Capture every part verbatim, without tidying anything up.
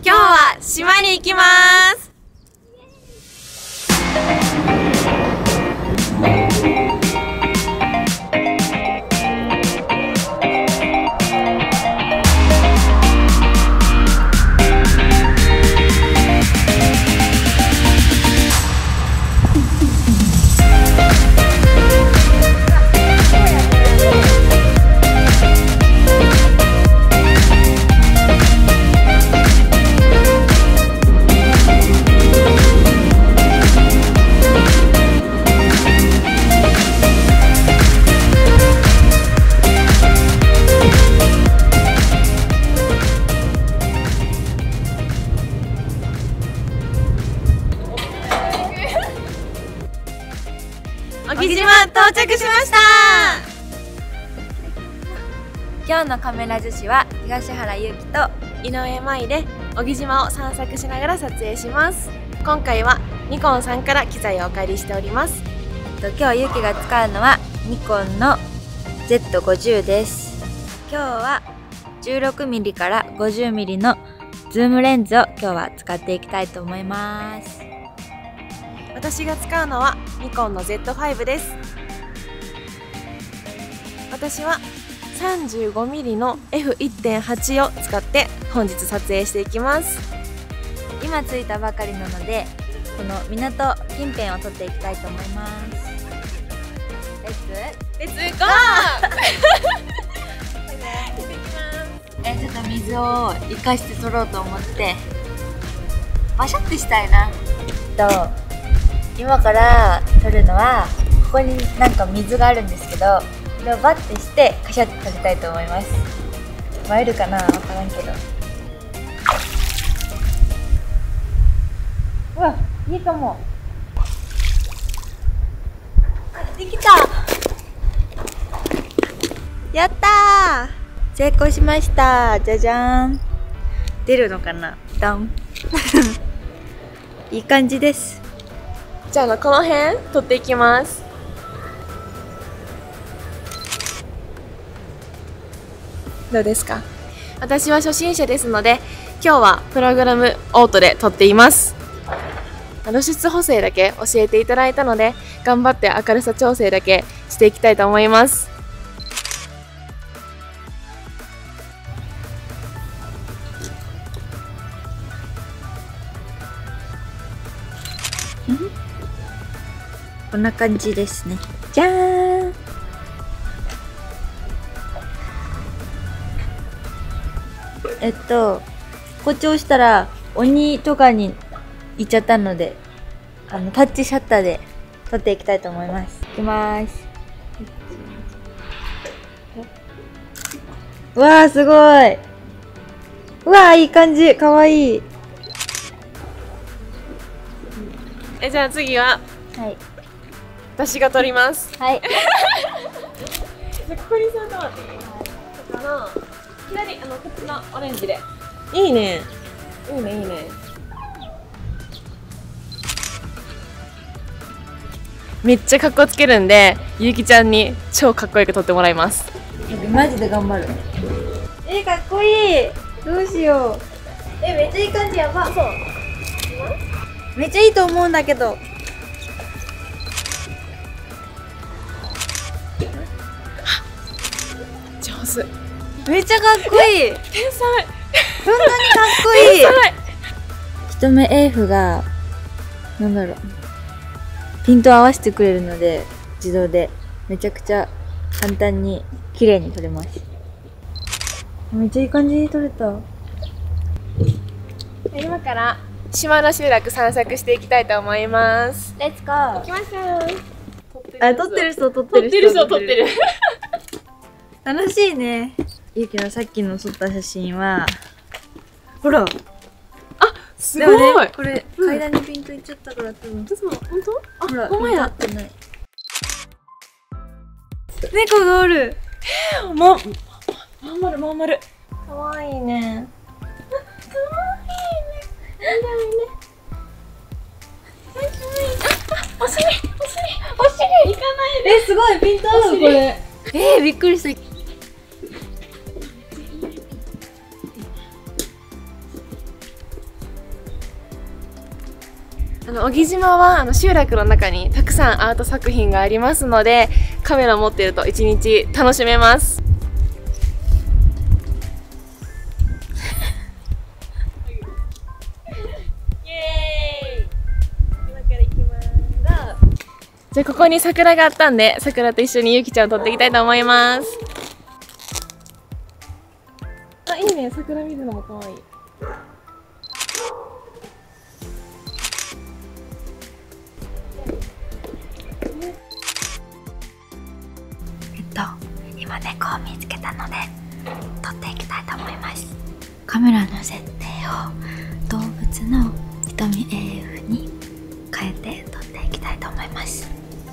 今日は島に行きます。小木島到着しました。 今日のカメラ女子は東原優希と井上舞で小木島を散策しながら撮影します。今回はニコンさんから機材をお借りしております。 今日優希が使うのはニコンの ゼットごじゅう です。今日は じゅうろくミリ から ごじゅうミリ のズームレンズを今日は使っていきたいと思います。 私が使うのはニコンの ゼットファイブ です。私は さんじゅうごミリ の エフいってんはち を使って本日撮影していきます。 今着いたばかりなのでこの港近辺を撮っていきたいと思います。レッツレッツゴーえちょっと水を生かして撮ろうと思ってバシャッてしたいなと。今から撮るのはここになんか水があるんですけど、これをバッてしてカシャッて撮りたいと思います。映えるかな分からんけど。うわ、いいかも。できた。やったー、成功しました。じゃじゃーん。出るのかな、ダンいい感じです。 じゃあ、この辺撮っていきます。どうですか？私は初心者ですので今日はプログラムオートで撮っています。露出補正だけ教えていただいたので頑張って明るさ調整だけしていきたいと思います。 こんな感じですね。じゃーん。えっと誇張したら鬼とかに行っちゃったので、あのタッチシャッターで撮っていきたいと思います。いきまーす。うわー、すごい。うわー、いい感じ。かわいい。 えじゃあ次ははい、 私が撮ります。 はい。 じゃあここに座ってもらっていい？ここの左、あのこっちのオレンジで。いいね。いいねいいね。めっちゃかっこつけるんで、ゆうきちゃんに超かっこよく撮ってもらいます。 マジで頑張る。えー、かっこいい。どうしよう。え、めっちゃいい感じ。やば。そう。めっちゃいいと思うんだけど。 上手。 めっちゃかっこいい。 天才。 本当にかっこいい。一目 エーエフ がなんだろう、ピントを合わせてくれるので自動でめちゃくちゃ簡単に綺麗に撮れます。めっちゃいい感じに撮れた。 今から島の集落散策していきたいと思います。 レッツゴー。 行きましょう。 あ、撮ってる人撮ってる人撮ってる人撮ってる。 楽しいね。ゆうきのさっきの撮った写真はほら、 あ、すごい、 ね、これ、うん、階段にピントいっちゃったから多分。 そう、本当？あ、 ほら、 ほんまや。 ピント合ってない。猫がおる。 えー、ま、まんまるまんまる。かわいいね。かわいいね。いいね。あ、お尻、お尻、お尻、行かないで。 え、すごい、ピント合う、これ。えー、びっくりした。 あの小木島はあの集落の中にたくさんアート作品がありますので、カメラ持っていると一日楽しめます。イエーイ、今から行きます。じゃあここに桜があったんで、桜と一緒にゆきちゃんを撮っていきたいと思います。あ、いいね、桜見るのも可愛い。 えっと今猫を見つけたので撮っていきたいと思います。カメラの設定を動物の瞳 エーエフ に変えて撮っていきたいと思います。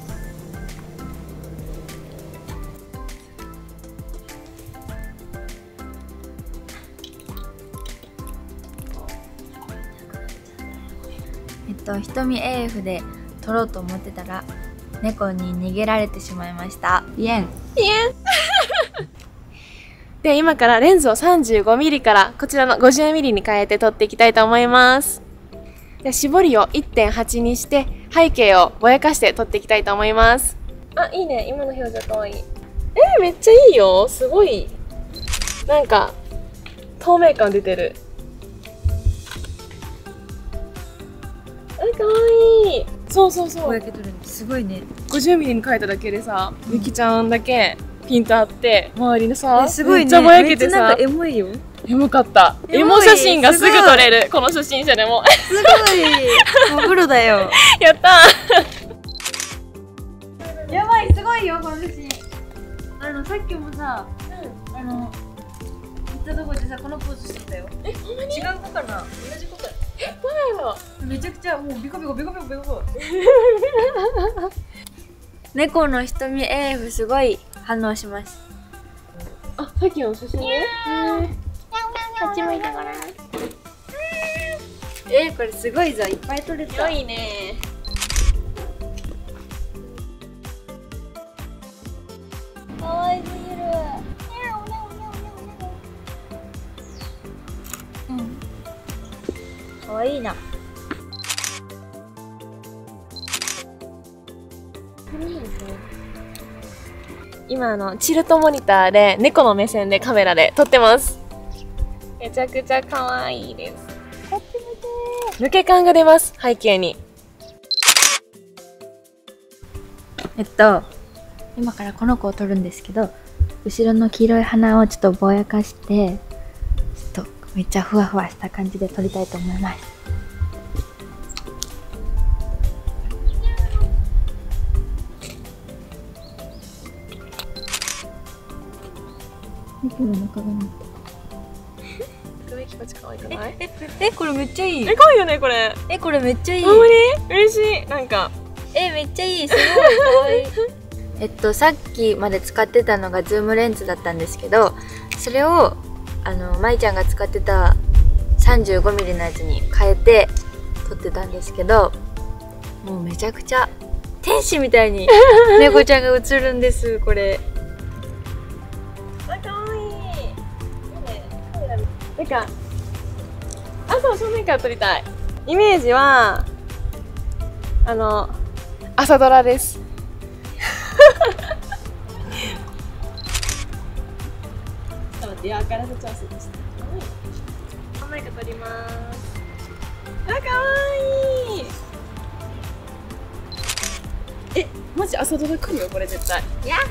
えっと瞳 エーエフ で撮ろうと思ってたら猫に逃げられてしまいました。イエンイエンで、今からレンズを さんじゅうごミリ からこちらの ごじゅうミリ に変えて撮っていきたいと思います。で、絞りを いってんはち にして背景をぼやかして撮っていきたいと思います。あ、いいね、今の表情かわいい。えー、めっちゃいいよ。すごいなんか透明感出てる。あ、かわいい。そうそうそう、 ぼやけとるんですごいね。 ごじゅうミリ に変えただけでさ、ゆきちゃんだけピントあって周りのさ、 すごいね、 めっちゃぼやけてさ、 なんかエモいよ。 エモかった。エモ写真がすぐ撮れる、この初心者でも。 すごいもうプロだよ。 やったーやばい、すごいよこの写真。あのさっきもさ、うん、あの行ったとこでさこのポーズしてたよ。 え、ほんまに？ 違う子かな、同じ子か。 え、そうなの？ めちゃくちゃもうビコビコビコビコビコ猫の瞳 エーエフ すごい反応します。 あ、さっきの写真ね。こっち向いたから。 えー、これすごいぞ、いっぱい撮れた。 いいね。 かわいすぎる。うん、かわいいな。 今あのチルトモニターで猫の目線でカメラで撮ってます。めちゃくちゃ可愛いです。 こっち見て。 抜け感が出ます、背景に。 えっと今からこの子を撮るんですけど、後ろの黄色い鼻をちょっとぼやかしてちょっとめっちゃふわふわした感じで撮りたいと思います。猫の中がなって首きこち可愛くない？ ええこれめっちゃいい。 え、可愛いよねこれ。 えこれめっちゃいい。 ほんまに嬉しい。なんかえめっちゃいい、すごい可愛いえっとさっきまで使ってたのがズームレンズだったんですけど、それをあのまいちゃんが使ってた さんじゅうごミリ のやつに変えて撮ってたんですけど、もうめちゃくちゃ天使みたいに猫ちゃんが映るんです。これあ、かわいい。いいね。カメラ見て。なんかあ、そう、正面から撮りたい。イメージはあの朝ドラです。ちょっと待って、明るさ調整して。真ん中撮ります。あ、かわいい。え、マジ朝ドラ来るよこれ絶対。 いや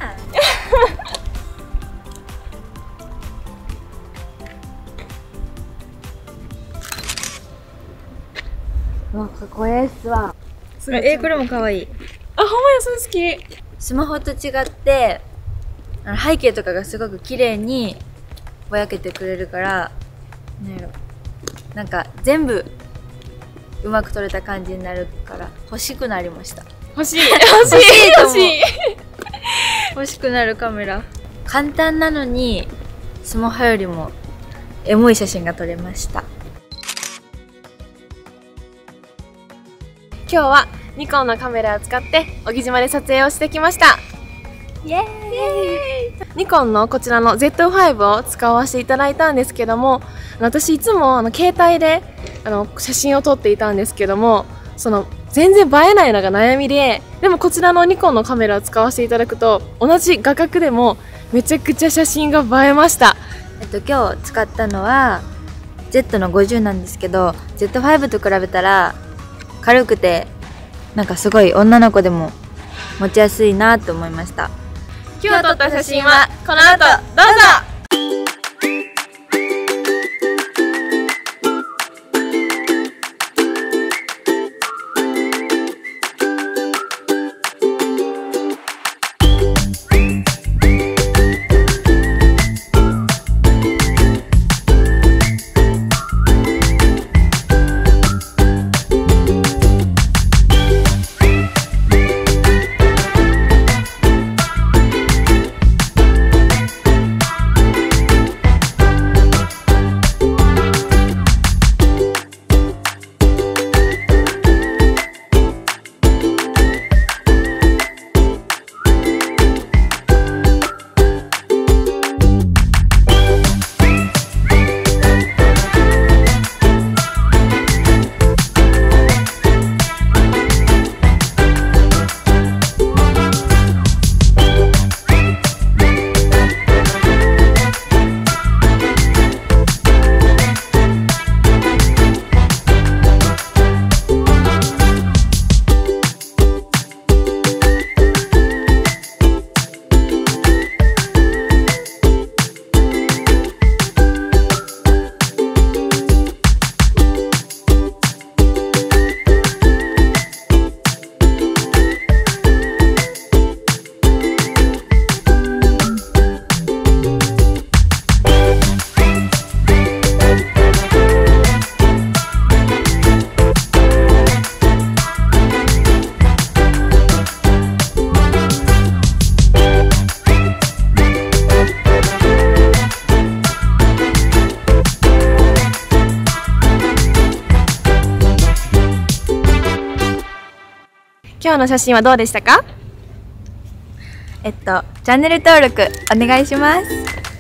ーわ、かっこええっすわ。え、これも可愛い。 あ、ほんまや、それ好き。 スマホと違ってあの背景とかがすごく綺麗にぼやけてくれるから、なんやろ、なんか全部うまく撮れた感じになるから欲しくなりました。 欲しい欲しい欲しい欲しくなるカメラ。簡単なのにスマホよりもエモい写真が撮れました。 今日はニコンのカメラを使って小木島で撮影をしてきました。 イエーイ。 ニコンのこちらの ゼットファイブ を使わせていただいたんですけども、私いつもあの携帯であの写真を撮っていたんですけども、 その全然映えないのが悩みで、でもこちらのニコンのカメラを使わせていただくと同じ画角でもめちゃくちゃ写真が映えました。 えっと今日使ったのは Z のごじゅうなんですけど、 ゼットファイブ と比べたら軽くてなんかすごい女の子でも持ちやすいなと思いました。 今日撮った写真はこの後どうぞ。今日の写真はどうでしたか？ えっとチャンネル登録お願いします。